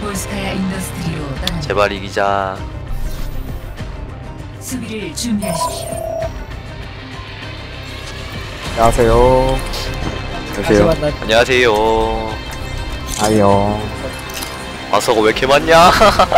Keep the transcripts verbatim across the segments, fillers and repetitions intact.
볼스카야 인더스트리로 떠납니다. 제발 이기자. 수비를 준비하십시오. 안녕하세요. 안녕하세요. 안녕하세요. 아이요. 마서가 왜 이렇게 많냐?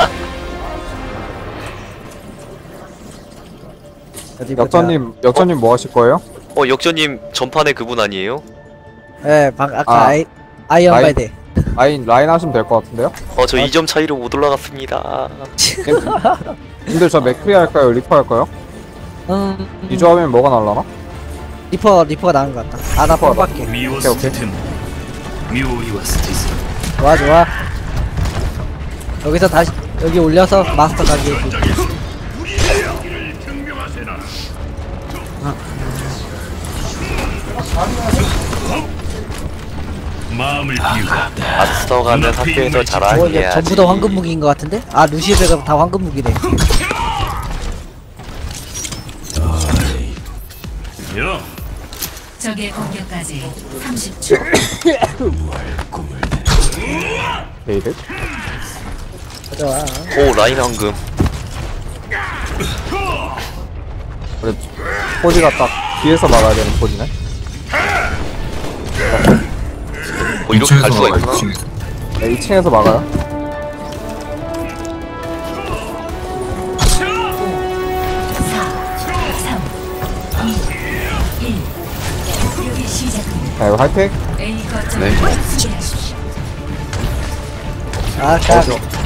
역전님, 역전님 뭐 하실 거예요? 어 역전님 전판에 그분 아니에요? 네, 방 아까 아, 아이 아이언 아이- 바이데. 라인, 라인 하시면 될 것 같은데요? 어 저 이 점 차이로 못 올라갔습니다. 근데 저 맥크리 할까요? 리퍼 할까요? 음, 이 조합이면 뭐가 날라나? 리퍼 리퍼가 나은 것 같다. 아나 펄밖에. 오케이, 오케이. 좋아 좋아. 여기서 다시 여기 올려서 마스터 가기 해주고. 마음을 비우다. 마스터 가면 학교에서 어, 이거 자랑해야지. 전부 다 황금 무기인 것 같은데? 아 루시베가 다 황금 무기래. 여, 적의 공격까지 삼십 초. 게이드? 좋아. 오 라인 황금. 그래, 포지가 딱 뒤에서 막아야 되는 포지네? 뭐 이렇게 갈 수가 있구나. 네, 이 층에서 막아요. 여기 시작합니다. 자, 이거 할팩? A 거점을 네. 수비하십시오. 아 자.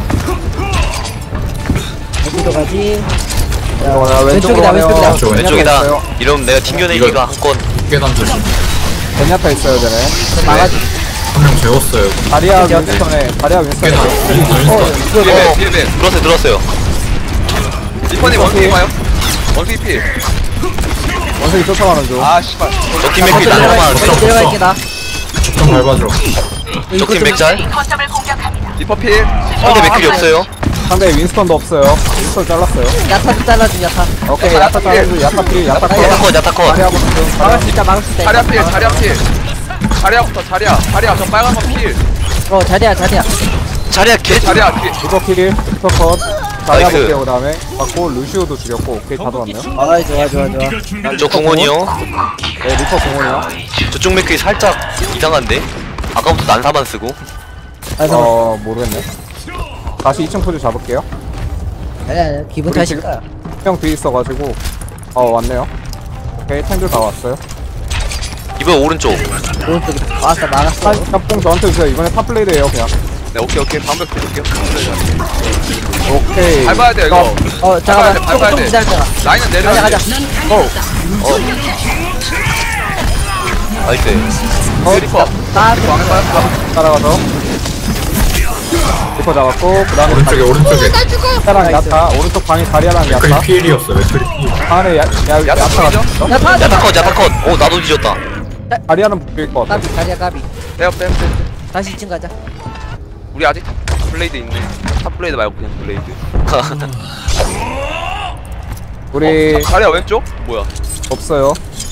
어디로 가지? 어, 왼쪽으로 왼쪽이다, 가네요. 왼쪽이다. 왼쪽이다. 있어요. 이러면 내가 튕겨내기가 한 건. 깨단 조심. 베냐타 있어요, 쟤네. 막아지. 한 명 재웠어요. 다리아 윈스턴에, 다리아 윈스턴에. 깨단. 윈스턴. 어 들었어요 들었어요. 리퍼님 원숭이 봐요? 원숭이 필. 원숭이 쫓아가는 중. 아 씨발. 적팀 맥이 나가만. 내려갈게 나. 좀 밟아줘. 적팀 맥잘. 리퍼 필. 상대 맥클이 없어요. 상대에 윈스턴도 없어요. 윈스턴 잘랐어요. 야타 좀 잘라줘 야타. 오케이, 야타 잘라주, 야타 피, 야타 컷. 야타컷 야타컷. 다리아 보는 중. 막을 수 있다 막을 수 있다. 자리야 필. 자리야 필. 자리야부터 자리야. 자리야 저 빨간 거 필. 어 자리야 자리야. 자리야 개. 자리야 필. 리퍼 킬, 리퍼 컷. 다리아 나이스. 볼게요, 그 다음에. 맞고, 루시오도 죽였고, 오케이, 다 들었네요. 아이 좋아 좋아 좋아. 저 궁원이요. 네, 리퍼 공원이요. 저쪽 맥클이 살짝 이상한데. 아까부터 난사만 쓰고. 아 잠깐. 어, 모르겠네. 다시 이 층 포즈 잡을게요. 아니 아니 기분 우리 탓일 거야. 형 뒤에 있어가지고. 어, 왔네요. 오케이, 탱들 다 왔어요. 이번 오른쪽. 오른쪽에 왔어 막았어. 뽕 저한테 주세요. 이번에 탑블레이드에요, 그냥. 네 오케이 오케이 방벽 드릴게요. 오케이. 밟아야 돼요 이거. 어 잠깐만 밟아야 돼, 조금 밟아야 좀 돼. 기다려봐. 라인은 가자 내려야 가자. 돼. 나이스. 어, 리퍼. 나 리퍼 안에 빠졌어. 따라가서. 리퍼 잡았고, 그 다음에 오른쪽에 오른쪽에. 야타랑 야타. 오른쪽 방에 다리아랑 맥클이 야타. 피일이었어요. 맥클이 피일. 안에 야, 야, 야타 야타가 보이죠? 있어. 야타. 야타컷 야타컷. 오 나도 뒤졌다. 다리아는 보일 것 같아. 까비 자리야 까비. 빼요 빼요 빼요. 다시 이 층 가자. 우리 아직 블레이드 있네. 탑 블레이드 말고 그냥 블레이드. 우리 자리야 왼쪽? 뭐야? 없어요.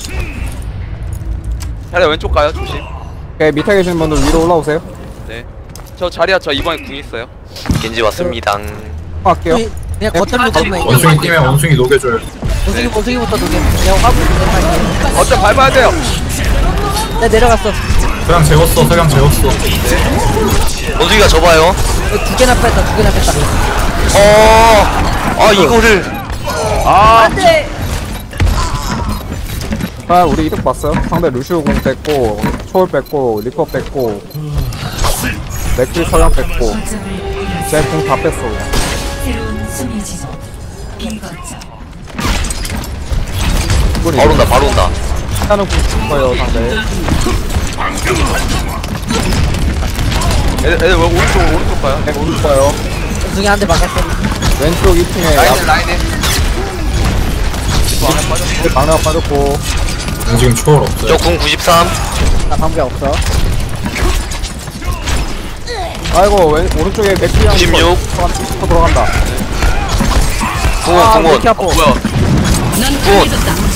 자리야 왼쪽 가요 조심. 오케이, 밑에 계시는 분들 위로 올라오세요. 네. 저 자리야 저 이번에 궁 있어요. 겐지 왔습니다. 할게요. 그냥 겉을 녹으면 원숭이 뛰면 원숭이 녹여줘요. 원숭이 원숭이부터 녹여. 그냥 화분 녹여. 어쩜 밟아야 돼요. 나 내려갔어. 서양 재웠어. 서양 재웠어. 원숭이가 접어요. 이거 두 개나 뺐다 두 개나 뺐다. 어. 아 이거를. 아 안돼. 아, 우리 이득 봤어요. 상대 루시오 공 뺐고, 초월 뺐고, 리퍼 뺐고, 맥주 서양 뺐고, 거점을 제 공 다 뺐어, 그냥. 새로운 수비 지점. B 거점. 이번에 바로 온다 바로 온다. 하는 공 죽어요, 상대. 애들 애들 왜 오른쪽 오른쪽 가요? 네, 오른쪽 가요. 원숭이 한 대 막았어. 왼쪽 이 층에 라인에 라인에. 리퍼 안에 빠졌어. 방어가 빠졌고, 지금 초월 없어요. 저 궁 구십삼. 나 방벽 없어. 아이고, 왼, 오른쪽에 맥주랑 구십육. 리퍼 들어간다. 궁원 아, 왜 궁원. 이렇게 아파. 뭐야? 궁원.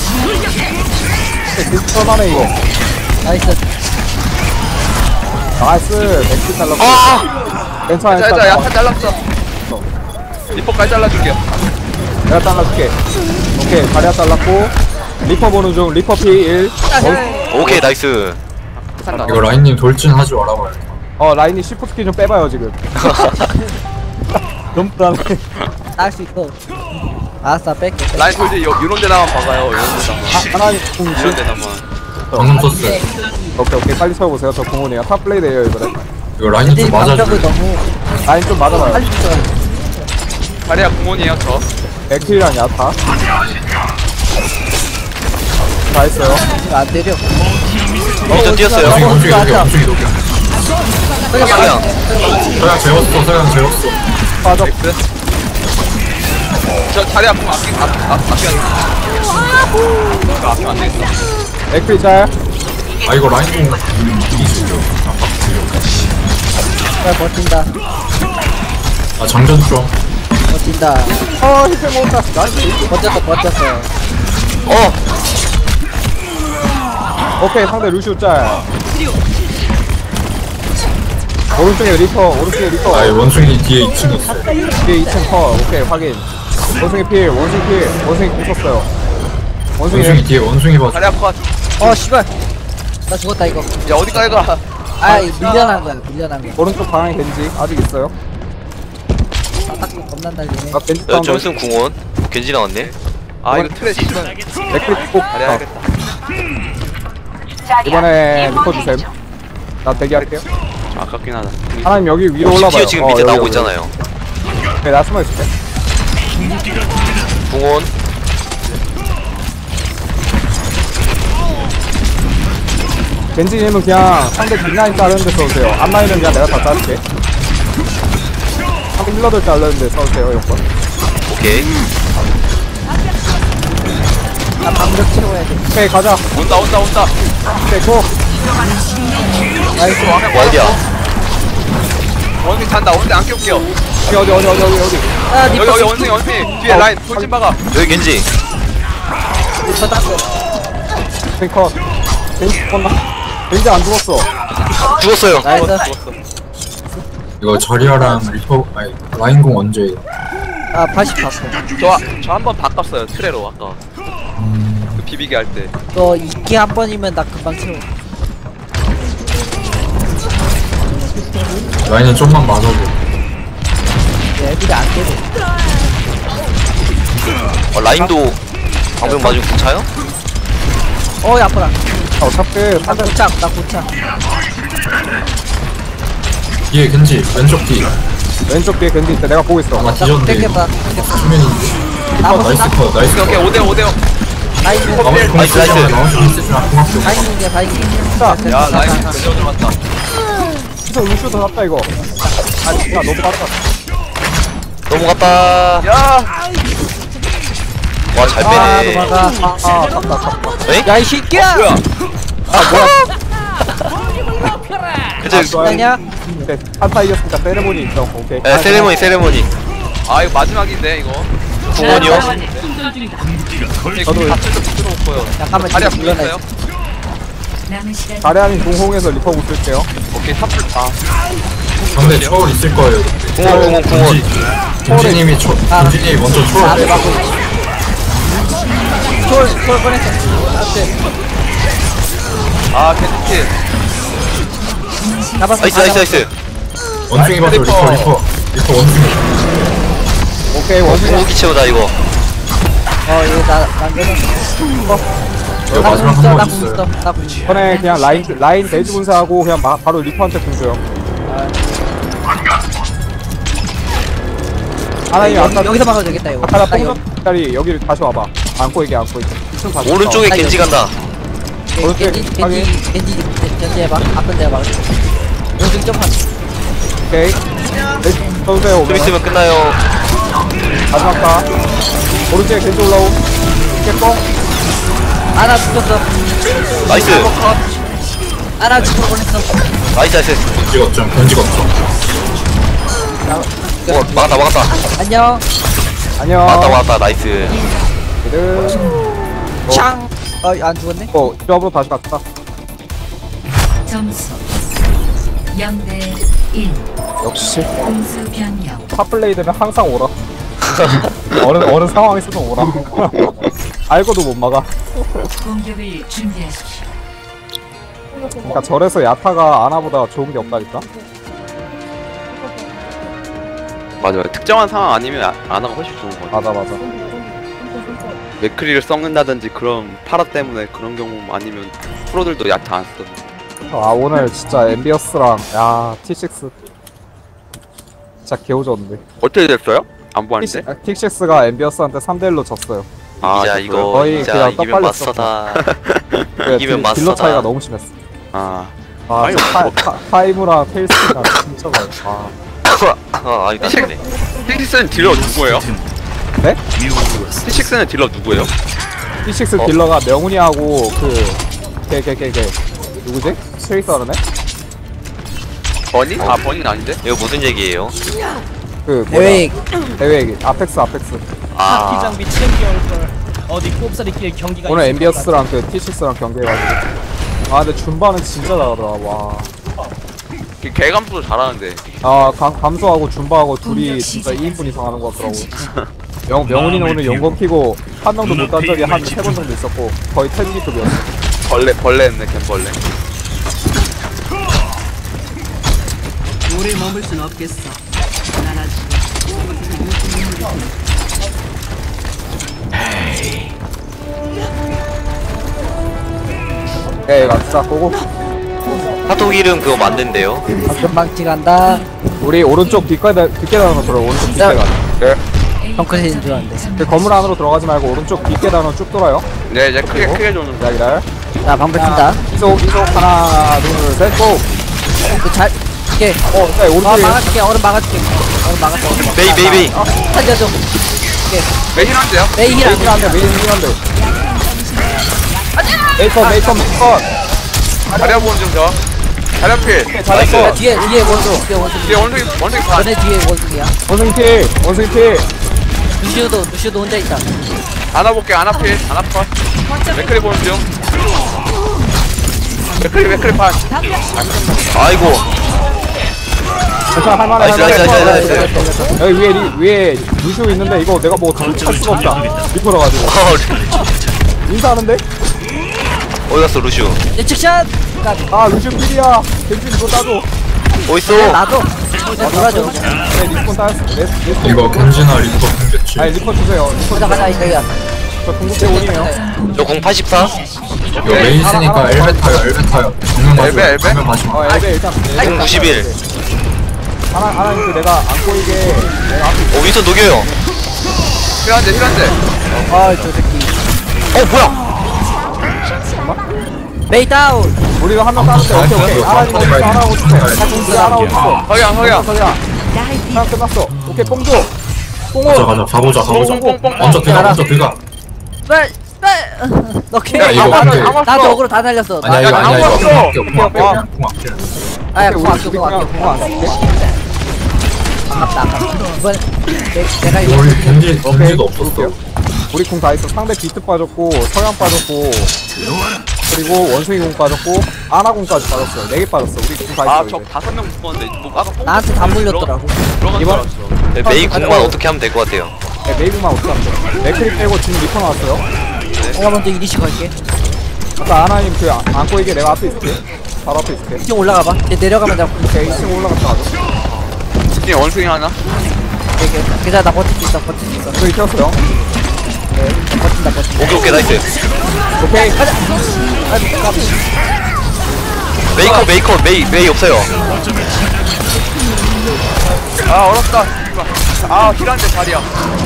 딜턴하네, 이거. 나이스. 나이스, 맥주 잘랐고. 아. 괜찮아 자, 자, 괜찮아 야타 잘랐어. 리퍼까지 잘라줄게요. 내가 잘라줄게. 오케이 자리야 잘랐고 리퍼 보는 중 리퍼 피 일. 오케이 나이스. 상관. 이거 라인님 돌진하지 말아봐요. 어 라인이 시프트 키 좀 빼봐요 지금. 너무 불안해. 딸수 있어. 알았어, 뺄게. 뺄게. 라인 돌지 요 요런 데다만 박아요. 요런 데다만. 하나님 궁 이런 지금 데다만. 방금 썼어요. 오케이 오케이 빨리 쳐보세요. 저 공원이에요. 탑 플레이드에요 이번에. 이거 라인님 근데 좀 방벽을 맞아줘요. 너무 라인 좀 맞아봐요. 빨리 쳐. 자리야 공원이에요 저. 백킬이랑 야타. 다 했어요. 이거 안 때려. 미션 뛰었어요. 원숭이 원숭이 녹여 맞아. 원숭이 녹여. 그냥 서양 재웠어 서양 재웠어. 빠져. 저 자리야 공 아끼 아, 아, 아끼야. 이거 아끼면 안 되겠어. 백킬 짤. 아 이거 라인공 잘 버틴다. 아 장전 좀. 버틴다. 어 힐팩 먹었다. 나이스. 버텼어, 버텼어. 어 오케이 상대 루시우 짤. 오른쪽에 리퍼 오른쪽에 리퍼. 아 원숭이 뒤에 이 층 있어. 뒤에 이 층 커. 오케이 확인. 원숭이 필 원숭이 필 원숭이 궁 썼어요. 원숭이 원숭이 뒤에 원숭이 봐. 자리야 컷. 어, 씨발. 나 죽었다, 이거. 야 어디까지 가? 아, 이거 밀려난 거야, 밀려난 거. 오른쪽 방향에 겐지 아직 있어요. 바닥도 겁나 달리네. 아 겐지 좀 사운드. 있으면 궁원. 겐지 나왔네. 아 이거 트레 씨발. 맥클 꼭 자리야 어, 해야겠다. 이번에 리퍼 주셈. 나 대기할게요. 좀 아깝긴 하다. 하나님 여기 위로 올라봐요. 티어 지금 어, 밑에 여기, 나오고 여기. 있잖아요. 네, 나 숨어 있을게. 궁원. 겐지님은 그냥 상대 뒷라인 자르는데 써주세요. 앞라인은 그냥 내가 다 자를게. 상대 힐러들 자르는데 써주세요, 용건. 오케이. 나 방벽 채워야 돼. 오케이, 가자. 온다 온다 온다. 오케이, 고! 나이스. 어디야? 원숭이 잔다. 원숭이 안 깨울게요. 어디, 어디, 어디, 어디, 어디, 어디. 아, 여기 니퍼 여기 원숭이 원숭이 뒤에 어, 라인 돌진 박아. 여기 겐지. 니퍼 땄어. 오케이, 컷. 겐지 죽었나? 겐지 안 죽었어. 죽었어요. 나이스. 죽었어. 이거 자리아랑 리퍼 아니 라인공 언제? 아, 팔십 바꿔. 저저 한 번 바꿨어요. 트레로 아까. 그 비비기 할 때. 너 이끼 한 번이면 나 금방 채워. 라인은 좀만 맞아줘. 내 애들이 안 때려. 어, 라인도 방금 맞으면 괜찮아요? 어, 야, 아파라. 아, 어차피 나 상대 고창, 나 고창. 뒤에 겐지 왼쪽 뒤. 왼쪽 뒤에 겐지 있대. 내가 보고 있어. 아마 나 뒤졌는데. 땡겼다. 수면인데. 나머지 나이스 나, 컷 나이스 오케이 컷. 오케이 오대 오대. 나이스. 나머지 공 나이스, 쓰지 마. 나이스. 나머지 공 쓰지 마. 고맙게 없어. 다행이야, 다행이야. 자, 야 라인 제대로 들어갔다. 진짜 루시우 더 낫다, 이거. 아, 진짜 너무 낫다. 넘어갔다. 야 와, 잘 아, 빼네. 도망가. 아, 아, 깝다, 깝다. 에이? 야, 이 새끼야! 뭐야? 아, 뭐야. 그치? 좋아요. 아니야? 네, 한타 이겼으니까 세레모니 있어. 오케이. 에, 세레모니, 세레모니. 아 이거 마지막인데 이거. 궁원이요? 저도 같이 좀 들어오고요. 잠깐만, 자리야 지금 밀려나 불렸어요? 남은 시간 자리아닌 공홍에서 리퍼 붙을게요. 오케이 탑플 아 상대 초월 있을 거예요. 궁원, 궁원, 궁원. 겐지님이 초 겐지님이 먼저 초월. 아, 내가 고 초월, 초월 꺼냈어. 안돼. 아 캔디 잡았어. 나이스, 나이스, 나이스. 원숭이 봐줘 리퍼 리퍼 리퍼 원숭이. 오케이, 원숭이. 궁극기 채우다, 이거. 어, 얘 나, 남겨놨어. 이거 나 마지막 궁 있어, 한 나 번 궁 있어요. 있어, 나 궁 있어. 이번에 그냥 라인, 라인 대지 분사하고 그냥 마, 바로 리퍼한테 궁줘요. 하나님 여기, 아까 여기서 막아도 되겠다, 이거. 아까 나 나 여기. 뽕자리 여기를 다시 와봐. 안고 얘기 안고 얘기. 좀 다시 오른쪽에 나 겐지 여기. 간다. 겐지, 겐지, 겐지, 겐지, 겐지 해봐. 앞은 내가 막을게. 오른쪽 점프. 오케이. 대지 써주세요. 좀 오면. 있으면 끝나요. 마지막 가. 오른쪽에 겐지 올라오. 이렇게 뻥. 아나 죽었어. 나이스. 아나 죽을 뻔했어. 나이스, 나이스. 겐지 거점 겐지 거점. 어, 막았다, 막았다. 안녕. 안녕. 막았다, 막았다. 나이스. 얘들. 창. 어, 안 죽었네. 어, 조합으로 다시 갔다. 점수 영 대 일. 역시 공수 변경. 탑블레이드는 항상 오라. 어느 어느 상황에서도 오라. 알고도 못 막아. 공격을 준비하십시오. 그러니까 절에서 야타가 아나보다 좋은 게 없다니까. 맞아요. 특정한 상황 아니면 아- 아나가 훨씬 좋은 거 같아. 맞아 맞아. 맥크리를 썩는다든지 그런 파라 때문에 그런 경우 아니면 프로들도 야타 안 쓰던. 아 오늘 진짜 엠비어스랑 야 티식스 진짜 개오졌는데. 어떻게 됐어요? 안 보았는데? 티식스가 엠비어스한테 삼 대 일로 졌어요. 아, 이자 졌어요? 이거 거의 진짜 그냥 이기면 떡발렸어. 마스터다. 그 이기면 딜- 딜러 마스터다. 차이가 너무 심했어. 아, 아 아니, 타, 뭐. 타, 타이무랑 페이스랑 진짜 많아. 아 아 아니 맞네. 티식스는 딜러 누구예요? 네? 티식스는 딜러 누구예요? 티식스 어. 딜러가 명훈이하고 그걔 걔 걔 걔 누구지? 스트레이스 하는 애? 버니? 아, 버니는 아닌데? 이거 무슨 얘기예요? 그 뭐야 대회 대회 얘기 아펙스 아펙스 아 장비 챔피언걸 어디 꼽사리끼리 경기가 오늘 있을 것 엠비어스랑 그 티식스랑 경기해가지고 아 근데 줌바는 진짜 잘하더라 와. 걔 개감수도 잘하는데. 아 감, 감소하고 줌바하고 둘이 공격 진짜 시작. 이 인분 이상 하는 것 같더라고. 명, 명훈이는 오늘 연금 키고 한 명도 못 단 적이 한 세 번 정도 있었고 거의 텐기급이었어. 벌레, 벌레였네, 개 벌레. 오래 머물 순 없겠어. 난 아직 네 맞자 고고. 파독 이름 그거 만든대요. 금방치 간다. 우리 오른쪽 뒷가다 뒷계단으로 들어. 오른쪽 뒷계단. 덩크샷인 줄 알았는데. 그 건물 안으로 들어가지 말고 오른쪽 뒷계단으로 쭉 돌아요. 네, 이제 크게, 크게 줬는 기다 기다. 자 방패 친다. 이속 이속 하나 둘셋 고. 그잘 이게 어, 네 아 오른쪽에 막아줄게. 얼음 막아줄게. 얼음 막아줄게. 베이 베이 베이. 살려줘. 메신한데요? 메이 힐안 메인 한대 메인 한대. 메이커 메이커 메이커. 자리야 보는 중, 저. 자리야 필. 잘했어. 야, 뒤에 뒤에 원수. 뒤에 원수. 뒤에 원숭이, 원숭이 반. 너네 뒤에 원수야. 원숭이 피 원숭이 피. 루시오도 루시오도 혼자 있다. 안아볼게, 안아 필. 안아 컷. 맥크리 보는 중. 맥크리, 맥크리 반. 아이고. 괜찮아 할만해 나이스, 할만해. 나이스, 나이스, 나이스. 여기 위에 리, 위에 루시오 있는데 이거 내가 뭐 할 수가 없다. 리퍼러가지고 어, 인사하는데? 어디 갔어 루슈? 예측샷. 아 루시오 필이야. 겐지 이거 따줘. 어딨어? 나도. 야 놀아줘. 네 리폰 따였어. 네, 네. 이거 겐지나 리퍼 공격치. 아니 리폰 주세요. 리폰 가자 가자 이거야. 저 궁극대 올이네요. 저 공 팔십사? 이거 메인 쓰니까 엘베 타요, 엘베 타요. 정면 맞으면, 엘베, 엘베? 정면 맞으면. 어 엘베 일단 공 구십일. 하나 하나 그 내가 안 보이게 내가 앞에 어 윈선 녹여요. 힐한데, 힐한데. 아저 새끼. 어 뭐야? 메이 다운. 우리가 한 명 따는데 오케이 오케이 하나님 어디 있어 하나 오고 싶어 하나 오고 싶어 서양, 서양. 서야 하나 끝났어 오케이 뽕줘 가자, 뽕을 가자, 가보자, 가보자. 뽕뽕뽕. 먼저 들어가, 먼저 들어가. 빨리 빨리. 오케이. 야, 이거 안 돼. 나도 어그로 다 날렸어. 아니야, 이거 아니야, 이거. 공 아껴, 공 아껴, 어. 공 아껴. 아야 우리 공 아껴 우리 공 아껴. 그냥 공안 쓸게 아깝다 아깝다. 이번 내- 내가 이거 우리 겐지, 오케이 겐지도 없었어. 볼게요. 우리 공 다 있어 상대 비트 빠졌고 서양 빠졌고 그리고 원숭이 공 빠졌고 아나 공까지 빠졌어요 네 개 빠졌어 우리 공 다 아, 있어 저 이제 다섯 명 죽었는데. 뭐, 아까 뽕 나한테 다 물렸더라고. 들어간 줄 이번- 알았어. 네, 메이 공만 어떻게 하면 될 것 같아요. 네, 메이비만 어떻게 하면 돼 맥크리 빼고 지금 리퍼 나왔어요 내가 먼저 이리시 걸게. 아까 아나님 그 안- 안고 이게 내가 앞에 있을게 바로 앞에 있을게 이 층 올라가봐. 얘 내려가면 잡고. 오케이 이 층 올라갔다 가죠 뒤에 원숭이 하나. 괜찮아 나 버틸 수 있어 버틸 수 있어. 저기 튀었어요 버틴다 버틴다. 오케이 오케이 나이스. 오케이 아이고 까비. 메이커 메이커 메이 메이 없어요. 아, 어렵다. 아, 힐한데 자리야.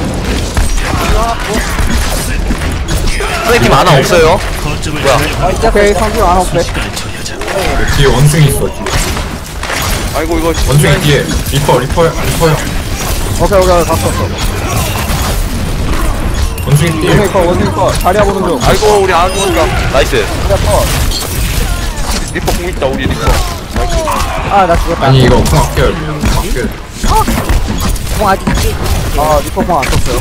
상대팀 하나 없어요. 뭐야? 오케이 성규 안 없대 뒤에 원숭이 있어, 뒤에. 아이고, 이거. 원숭이 뒤에. 리퍼, 리퍼, 리퍼요. 오케이 오케이 갔어 갔어 원숭이 뒤에. 원숭이 거 원숭이 거 자리야 보는 중 아이고, 우리 안 죽었다. 나이스. 자리야 거 리퍼 공 있다, 우리 리퍼. 아나 죽었다. 아니, 이거 공 아껴요, 공 아껴요. 공 아직 있지. 아 리퍼 공안 썼어요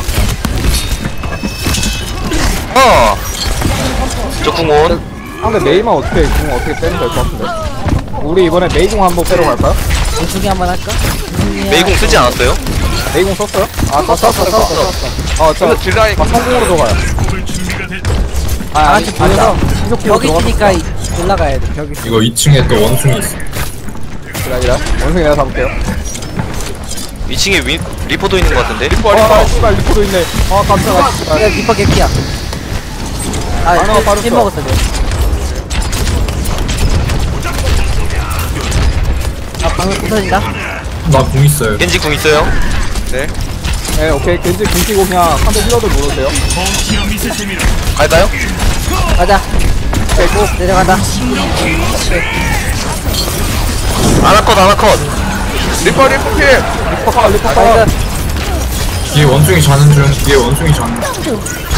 어. 저 궁원. 상대 메이만 어떻게 공 어떻게 빼면 될 것 같은데 우리 이번에 메이 공 한번 빼러 갈까요? 원숭이 한번 할까? 메이공 쓰지 않았어요? 메이공 썼어요? 아 썼어 썼어 썼어 썼어 어저 그래서 딜라인 성공으로 들어가요 꿈을 준비가 됐다. 아 다 아니 같이 모여서 계속 키고 벽이 있으니까 이- 올라가야 돼 벽이 있으니까. 이거 이 층에 또 원숭이 있어. 기다 기다 원숭이 내가 잡을게요 이 층에 위, 리포도 있는 것 같은데? 아 씨발 리포도 있네 아 깜짝아 야 씨발 리퍼 개피야 아 하나 찜- 찜 빠졌어. 먹었어 쟤. 아 방금 부서진다 나 공 있어요. 겐지 궁 있어요? 네 오케이 겐지 궁끼고 그냥 상대 힐러들 물어주세요 펑키어 미세심이다. 갈까요? 가자 오케이 고 내려간다 아나컷 아나컷 리퍼 리퍼 필 리퍼카 리퍼카 나이스 뒤에 원숭이 자는 중. 뒤에 원숭이 자는 중.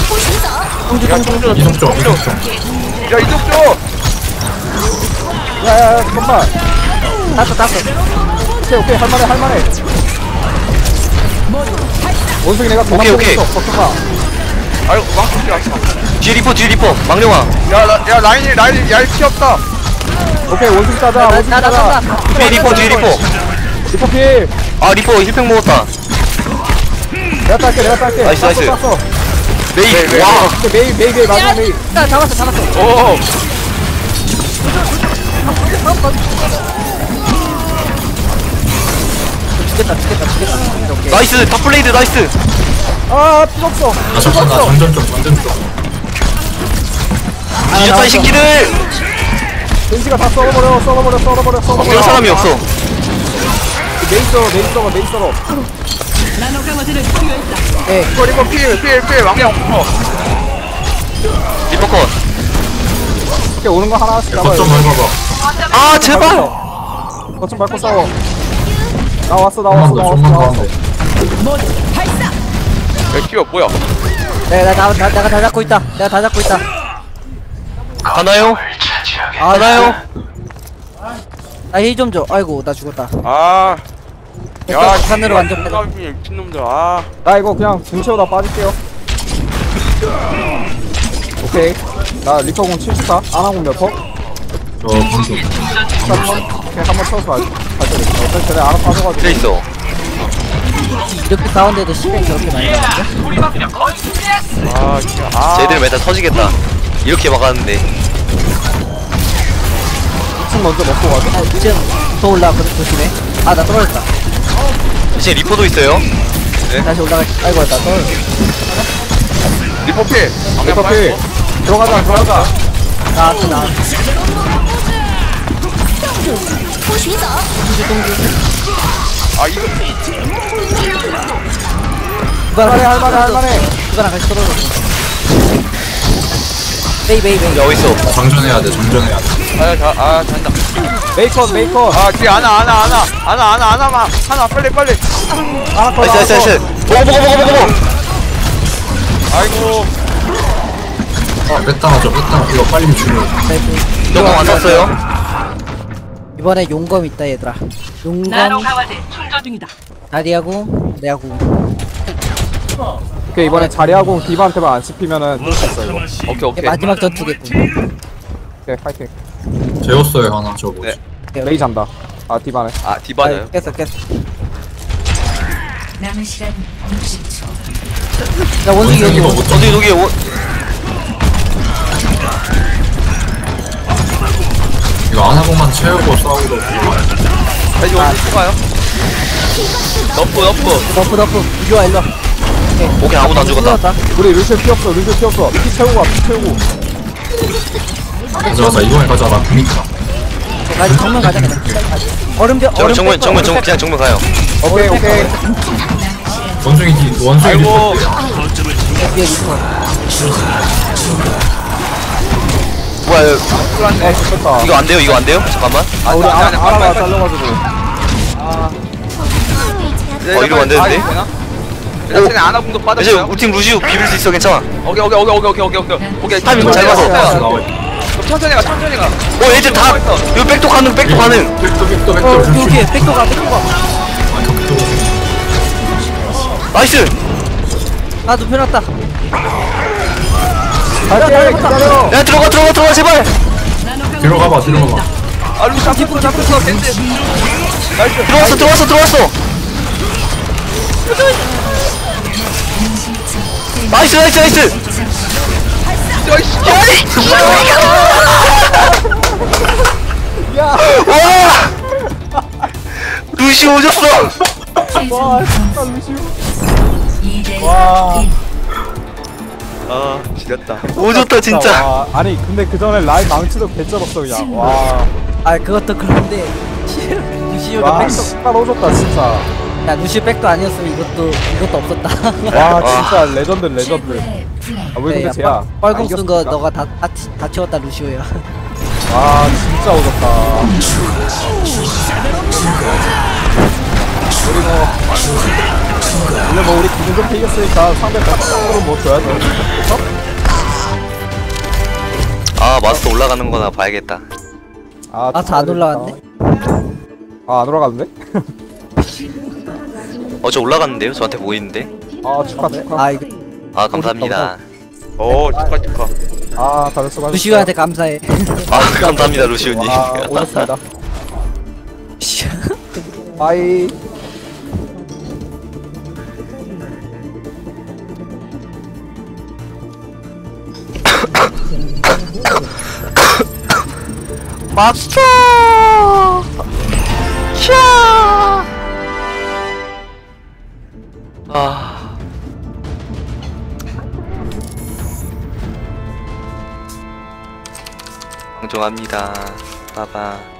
이석정, 이석정. 야 이쪽 줘 야야야 잠깐만 땄어 땄어 오케이 오케이 할만해 할만해 원숭이 내가 오케이, 오케이. 버텨봐 아이고 망치 필 왔어 뒤에 리포 뒤에 리포 망령아 야야 라인이 라인이 야이 피 없다 오케이 원숭이 따자 원숭이 나나 따자 쏜다 뒤에 리포 뒤에 리포 리퍼 필 아 리포 힐팩 먹었다 내가 딸게 내가 딸게 나이스, 땄어, 나이스. 땄어. 메이 와 근데 메이 메이 메이 마지막 메이 야 잡았어 잡았어 오 죽겠다 죽겠다 죽겠다 오케이 나이스 탑블레이드 나이스 아 필요 없어 아, 잠깐, 나 전전 좀, 전전 좀. 뒤졌다 이 새끼들 겐지가 다 썰어버려 썰어버려 썰어버려 썰어버려 그런 사람이 없어 메이 썰어 메이 썰어 메이 썰어 나노 강화제를 투여했다. 리퍼 리퍼 필필필 왕령 어 리포컷 오케이 오는 거 하나씩 잡아요 거점 밟아봐. 아 제발 거점 밟고 싸워 나왔어 좀만 나왔어 더, 나왔어 좀만 더. 나왔어 야 키워 뭐야 내가 나, 나, 내가 다 잡고 있다 내가 다 잡고 있다 가나요? 아 가나요? 나힐 좀 줘 아이고 나 죽었다 아 됐어 산으로 완전 빼다 미친놈들 아 나 이거 그냥 등 채우다 빠질게요 오케이 나 리퍼공 칠십사 아나공 몇 퍼? 저 방금. 오케이 한번 쳐서 가자 어차피 쟤네 알아 빠져가지고 트레 있어 이렇게 싸운데도 시간 저렇게 많이 나는데 아 진짜 아 쟤들 메타 터지겠다 이렇게 막았는데 이 층 먼저 먹고 가자 아 지금 더 올라왔거든 조심해 아 나 떨어졌다 대신 리포도 있어요 다시 올라갈 아이고 나 떨어졌어 리퍼 필 왕령 리퍼 필 빨고 들어가자 들어가자 나왔어 나왔어 아 이거 할만해 할만해 할만해 그거랑 같이 떨어졌어 메이 메이 메이 야 어딨어 장전해야 돼, 장전해야 돼. 아자아 잔다 메이컷 메이컷 아 뒤에 하나 하나 하나 하나 하나 하나만 하나 빨리 빨리 아나컷 나이스 나이스 나이스 먹어 먹어 먹어 먹어 먹어 아이고 아, 뺐다 하죠, 뺐다. 이거 빨리 죽여. 너무 안 샀어요? 이번에 용검 있다 얘들아 나노 용검 강화제 충전 중이다. 다리하고 내하고 오케이 이번에 자리하고 디바한테만 안 씹히면은 뜰 수 있어 이거 오케이 이게 오케이 마지막 전투겠군 오케이 파이팅 재웠어요, 하나, 저 뭐지. 네. 메이 잔다 아 디바네 아 디바는 아, 깼어 깼어 남은 시간 육십 초. 야 원숭이 여기 원숭이가 원- 못 저기 저기 오, 이거 아나공만 채우고 싸우고. 자 이제 원숭이 가요 너프 너프 너프 너프 일로와 일로와 오케이 아무도 안 죽었다 죽었다 우리 루시오 피 없어 루시오 피 없어 피 채우고 가피 채우고 가자, 가자, 이번에 가자. 나 그니까. 가자 정면 가자 그냥 얼음벽 정, 얼음 정면 뺄 정면 거야, 정면 얼음 그냥 정면 가요 오케이 오케이 원숭이 뒤, 원숭이 아이고. 뒤. 뺄 거야. 뒤에 있어 뭐야 이거- 아 좋겠다 이거 안 돼요 이거 안 돼요? 잠깐만 아 우리 안 돼, 안 돼, 아- 빨리, 아나가 빨리. 잘려가지고 어, 이러면 안 되는데? 일단 쟤네 아나공도 이제 빠졌어요 우리 팀 루시우 비빌 수 있어 괜찮아 오케이 오케이 오케이 오케이 오케이 오케이 오케이 타이밍 잘 봐서. 다시 나와. 천천히 가 천천히 가 어 얘들 다 이거 백도 가능 백도 가능 백도, 백도, 어 백도. 여기 백도가 백도가 나이스 아 눕혀놨다 갈게 기다려 야 들어가 들어가 들어가 제발 들어가봐, 들어가봐. 아 루시 잡혔어 잡혔어 겐지 나이스. 들어왔어 들어왔어 들어왔어. 나이스 나이스 나이스. 야. 와 루시 오졌어. 와 진짜 루시오. 이 대 와. 아 지렸다. 오졌다 진짜. 와, 아니 근데 그 전에 라인 망치도 개쩔었어 그냥. 와. 아 그것도 그런데 루시오가 와 백도 진짜 오졌다 진짜. 야 루시오 백도 아니었으면 이것도 이것도 없었다. 와 진짜 레전드 레전드. 최고의 플레이. 아 왜 근데 야, 쟤야? 뻘- 뻘공 쓴 거 이겼습니까? 너가 다, 다, 다 채웠다 루시오야. 아 진짜 오졌다. 우리 뭐 원래 뭐 우리 기분 좋게 이겼으니까 상대 백성으로 뭐 줘야죠. 그쵸? 아 마스터 올라가는 거나 봐야겠다. 아, 아, 다 안 올라갔네? 아안 올라갔는데? 어 저 올라갔는데요? 저한테 보이는데? 아 축하 축하. 아 이거 아 감사합니다. 오 축하 축하. 아 다들 수고하셨어요. 루시오한테 감사해. 아 감사합니다 루시우님. 와 오셨습니다. 바이. 마스터! 캬! 아. 방종합니다. 빠바.